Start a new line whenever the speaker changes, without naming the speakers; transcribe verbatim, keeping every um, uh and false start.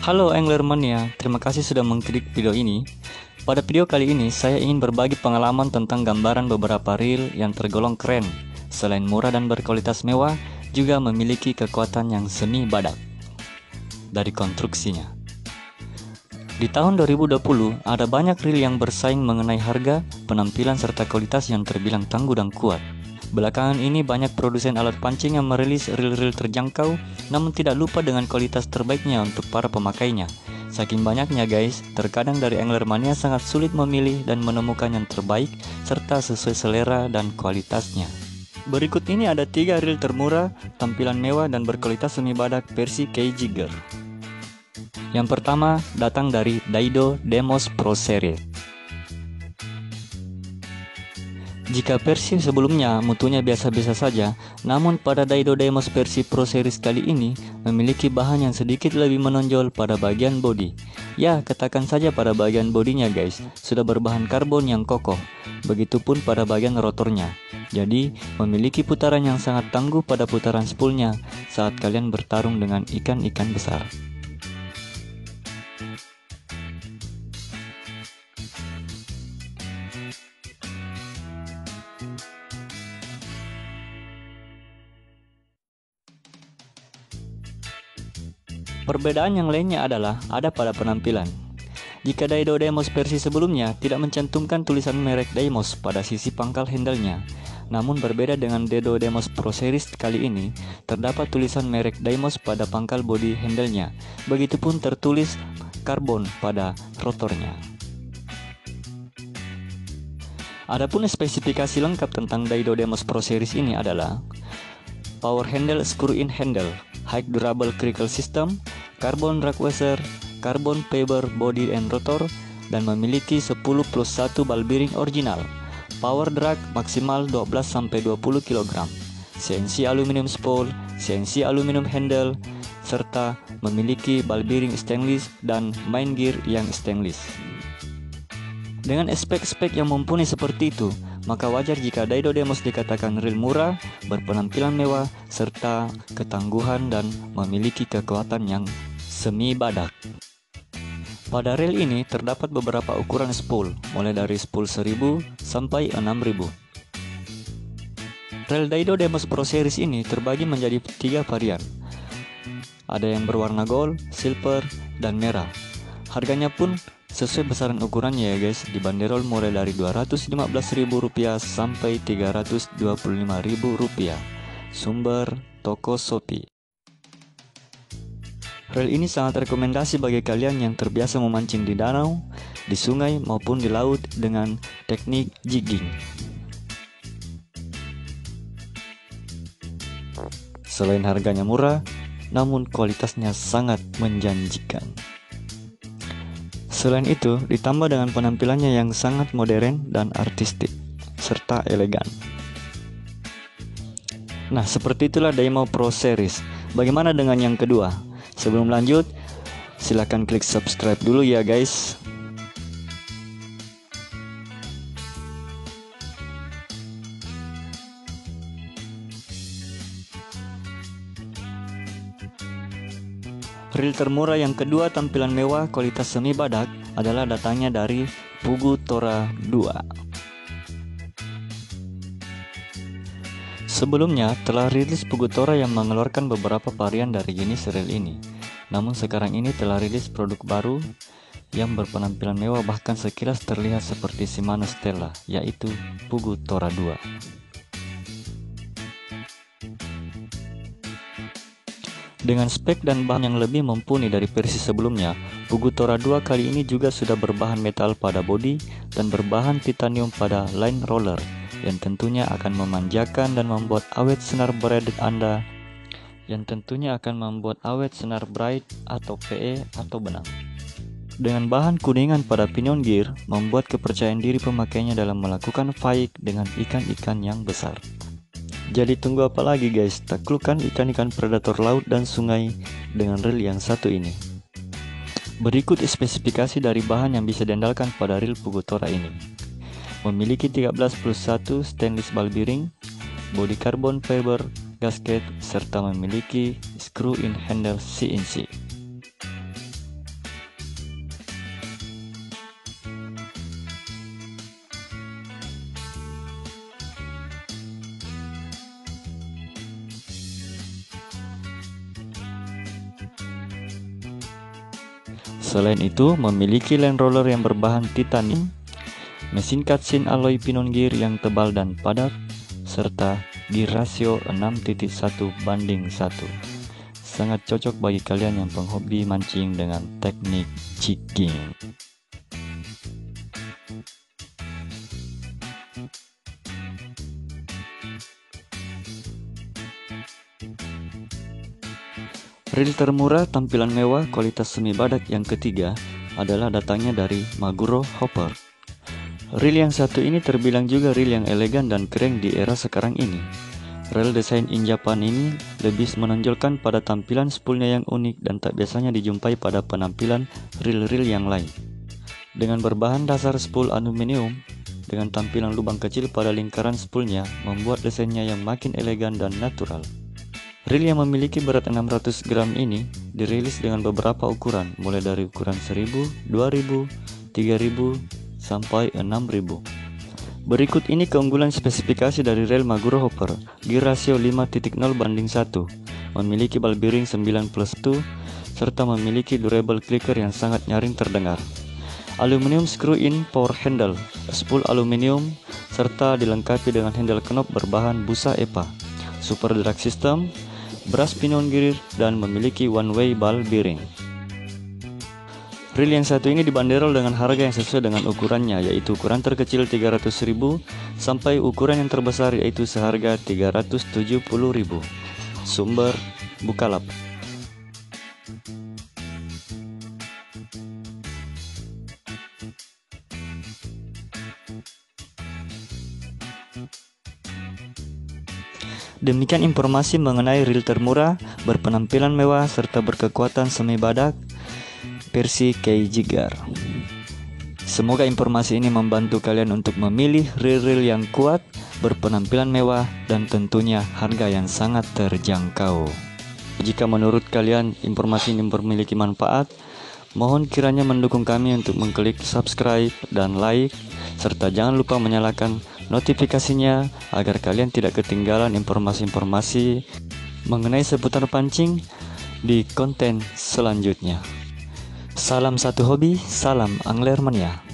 Halo Angler Mania, terima kasih sudah mengklik video ini. Pada video kali ini saya ingin berbagi pengalaman tentang gambaran beberapa reel yang tergolong keren. Selain murah dan berkualitas mewah, juga memiliki kekuatan yang semi badak dari konstruksinya. Di tahun dua ribu dua puluh, ada banyak reel yang bersaing mengenai harga, penampilan serta kualitas yang terbilang tangguh dan kuat. Belakangan ini banyak produsen alat pancing yang merilis reel-reel terjangkau, namun tidak lupa dengan kualitas terbaiknya untuk para pemakainya. Saking banyaknya guys, terkadang dari Angler Mania sangat sulit memilih dan menemukan yang terbaik serta sesuai selera dan kualitasnya. Berikut ini ada tiga reel termurah, tampilan mewah dan berkualitas semi badak versi Kei Jigger. Yang pertama datang dari Daido Demos Pro Series. Jika versi sebelumnya mutunya biasa-biasa saja, namun pada Daido Demos versi Pro Series kali ini memiliki bahan yang sedikit lebih menonjol pada bagian bodi. Ya, katakan saja pada bagian bodinya guys, sudah berbahan karbon yang kokoh. Begitupun pada bagian rotornya. Jadi, memiliki putaran yang sangat tangguh pada putaran spoolnya saat kalian bertarung dengan ikan-ikan besar. Perbedaan yang lainnya adalah ada pada penampilan. Jika Daido Demos versi sebelumnya tidak mencantumkan tulisan merek Deimos pada sisi pangkal handle-nya, namun berbeda dengan Daido Demos Pro Series kali ini, terdapat tulisan merek Deimos pada pangkal bodi handle-nya. Begitupun tertulis karbon pada rotornya. Adapun spesifikasi lengkap tentang Daido Demos Pro Series ini adalah power handle screw-in handle, high durable crinkle system, carbon drag washer, carbon fiber body and rotor, dan memiliki sepuluh plus satu ball bearing original. Power drag maksimal dua belas sampai dua puluh kilogram. C N C aluminium spool, C N C aluminium handle, serta memiliki ball bearing stainless dan main gear yang stainless. Dengan spek-spek yang mumpuni seperti itu, maka wajar jika Daido Demos dikatakan reel murah, berpenampilan mewah, serta ketangguhan dan memiliki kekuatan yang semi badak. Pada reel ini terdapat beberapa ukuran spool, mulai dari spool seribu sampai enam ribu. Reel Daido Demos Pro Series ini terbagi menjadi tiga varian. Ada yang berwarna gold, silver, dan merah. Harganya pun sesuai besaran ukurannya ya guys, dibanderol mulai dari dua ratus lima belas ribu rupiah sampai tiga ratus dua puluh lima ribu rupiah. Sumber toko Shopee. Reel ini sangat rekomendasi bagi kalian yang terbiasa memancing di danau, di sungai maupun di laut dengan teknik jigging. Selain harganya murah, namun kualitasnya sangat menjanjikan. Selain itu, ditambah dengan penampilannya yang sangat modern dan artistik, serta elegan. Nah, seperti itulah Daimo Pro Series. Bagaimana dengan yang kedua? Sebelum lanjut, silahkan klik subscribe dulu ya guys. Reel termurah yang kedua tampilan mewah kualitas semi badak adalah datangnya dari Pugu Tora dua. Sebelumnya telah rilis Pugu Tora yang mengeluarkan beberapa varian dari jenis reel ini. Namun sekarang ini telah rilis produk baru yang berpenampilan mewah, bahkan sekilas terlihat seperti Shimano Stella, yaitu Pugu Tora dua. Dengan spek dan bahan yang lebih mumpuni dari versi sebelumnya, Pugu Tora dua kali ini juga sudah berbahan metal pada bodi dan berbahan titanium pada line roller, yang tentunya akan memanjakan dan membuat awet senar braid Anda, yang tentunya akan membuat awet senar braid atau P E atau benang. Dengan bahan kuningan pada pinion gear, membuat kepercayaan diri pemakainya dalam melakukan fight dengan ikan-ikan yang besar. Jadi tunggu apa lagi guys, taklukkan ikan-ikan predator laut dan sungai dengan reel yang satu ini. Berikut spesifikasi dari bahan yang bisa diandalkan pada reel Pugu Tora ini. Memiliki tiga belas plus satu stainless ball bearing, body carbon fiber, gasket, serta memiliki screw-in handle C N C. Selain itu, memiliki land roller yang berbahan titanium, mesin cutscene alloy pinon gear yang tebal dan padat, serta gear rasio enam titik satu banding satu. Sangat cocok bagi kalian yang penghobi mancing dengan teknik jigging. Reel termurah, tampilan mewah, kualitas semi badak yang ketiga adalah datangnya dari Maguro Hopper. Reel yang satu ini terbilang juga reel yang elegan dan keren di era sekarang ini. Reel desain in Japan ini lebih menonjolkan pada tampilan spoolnya yang unik dan tak biasanya dijumpai pada penampilan reel-reel yang lain. Dengan berbahan dasar spool aluminium, dengan tampilan lubang kecil pada lingkaran spoolnya membuat desainnya yang makin elegan dan natural. Reel yang memiliki berat enam ratus gram ini dirilis dengan beberapa ukuran, mulai dari ukuran seribu, dua ribu, tiga ribu, sampai enam ribu. Berikut ini keunggulan spesifikasi dari reel Maguro Hopper. Gear rasio lima titik nol banding satu, memiliki ball bearing sembilan plus satu, serta memiliki durable clicker yang sangat nyaring terdengar. Aluminium screw-in power handle, spool aluminium, serta dilengkapi dengan handle knob berbahan busa E P A. Super drag system, brass pinion gear, dan memiliki one-way ball bearing. Reel yang satu ini dibanderol dengan harga yang sesuai dengan ukurannya, yaitu ukuran terkecil tiga ratus ribu sampai ukuran yang terbesar yaitu seharga tiga ratus tujuh puluh ribu. Sumber Bukalapak. Demikian informasi mengenai reel termurah, berpenampilan mewah, serta berkekuatan semi badak versi K-Jigger. Semoga informasi ini membantu kalian untuk memilih reel-reel yang kuat, berpenampilan mewah, dan tentunya harga yang sangat terjangkau. Jika menurut kalian informasi ini memiliki manfaat, mohon kiranya mendukung kami untuk mengklik subscribe dan like, serta jangan lupa menyalakan notifikasinya agar kalian tidak ketinggalan informasi-informasi mengenai seputar pancing di konten selanjutnya. Salam satu hobi, salam Angler Mania.